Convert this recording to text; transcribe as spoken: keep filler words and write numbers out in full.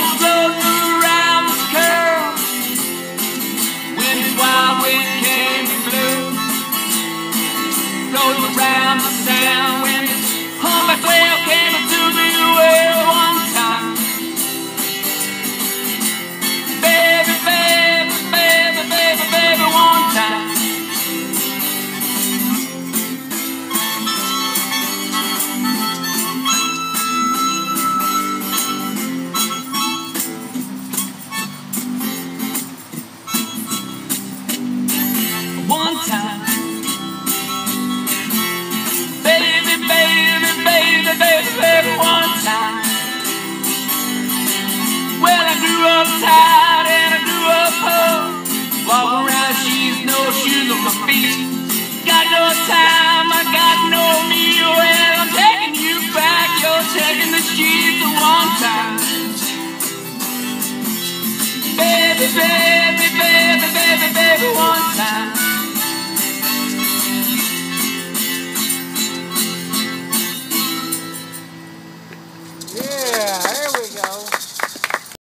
floating around the curve. When the wild wind came and blew, floating around the sound. When the humpback whale came into the well one time. Baby, baby, baby, baby, baby, one time. One time, baby, baby, baby, baby, baby, one time. Well, I grew up tired and I grew up poor. Walk around, she's no shoes on my feet. Got no time, I got no meal. Well, I'm taking you back, you're taking the streets at one time. Baby, baby, baby.